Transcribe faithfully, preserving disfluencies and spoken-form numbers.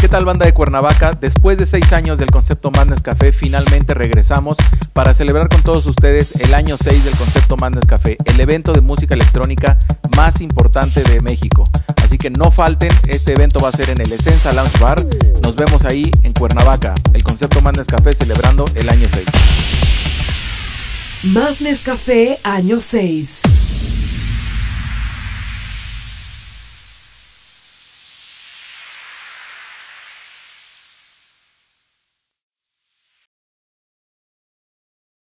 ¿Qué tal, banda de Cuernavaca? Después de seis años del concepto Más Nescafé, finalmente regresamos para celebrar con todos ustedes el año seis del concepto Más Nescafé, el evento de música electrónica más importante de México. Así que no falten, este evento va a ser en el Essenza Lounge Bar. Nos vemos ahí en Cuernavaca, el concepto Más Nescafé celebrando el año seis. Más Nescafé año seis.